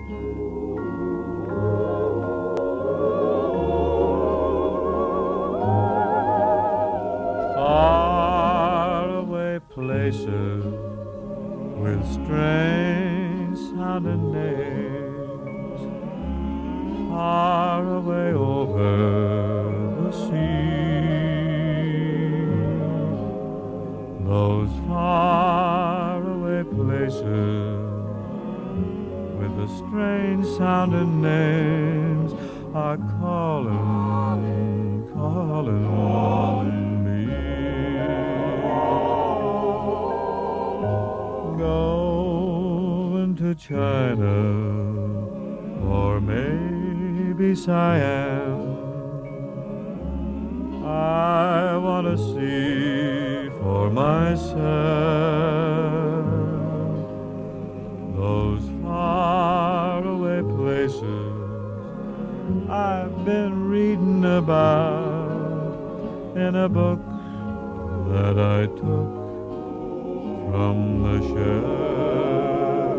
Faraway places with strange sounding names, far away over the sea. Those faraway places with the strange sounding names are calling, calling on me. Going to China or maybe Siam. I want to see for myself those faraway places I've been reading about in a book that I took from the shelf.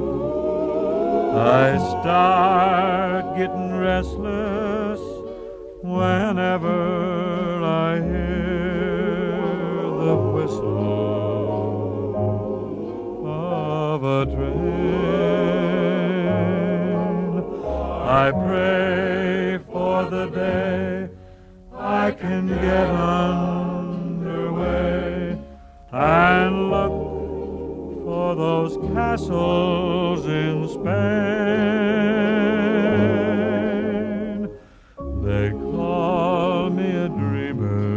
I start getting restless whenever I hear the whistle of a train. I pray for the day I can get underway and look for those castles in Spain. They call me a dreamer.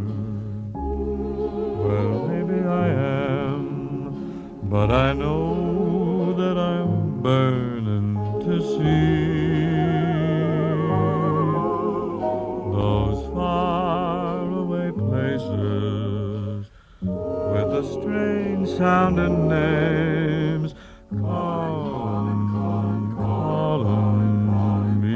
Well, maybe I am, but I know that I'm burning to see those faraway places with the strange sounding names calling, calling me.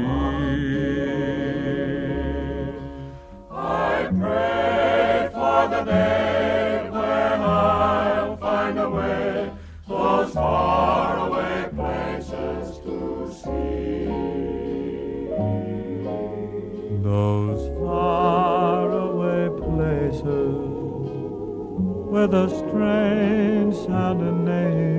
I pray for the day when I'll find a way those faraway places to see. Those faraway places with a strange sounding name